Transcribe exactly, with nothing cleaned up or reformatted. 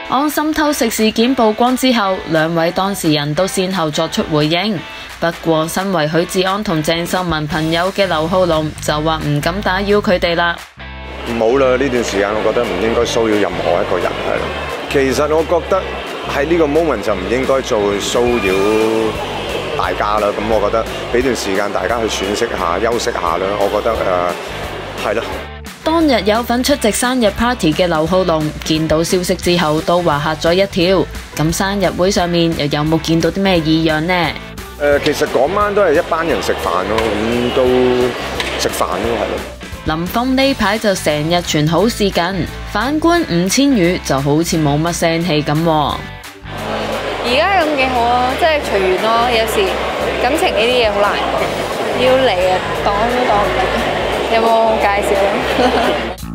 安心偷食事件曝光之後，兩位當事人都先後作出回應。不過，身為許志安同鄭秀文朋友嘅劉浩龍就話唔敢打擾佢哋啦。 冇啦，呢段時間我覺得唔應該騷擾任何一個人係咯。其實我覺得喺呢個 moment 就唔應該做騷擾大家啦。咁我覺得俾段時間大家去喘息下、休息下啦。我覺得誒係咯。 當日有份出席生日 party 嘅劉浩龍見到消息之後都話嚇咗一跳。咁生日會上面又有冇見到啲咩異樣呢？ 誒、呃，其實嗰晚都係一班人食飯咯，咁都食飯咯，係咯。 林峰呢排就成日傳好事緊，反觀吳千語就好似冇乜聲氣咁。 而家咁幾好啊，即係隨緣咯。有時感情呢啲嘢好難講，要嚟啊擋都擋唔住。有冇介紹？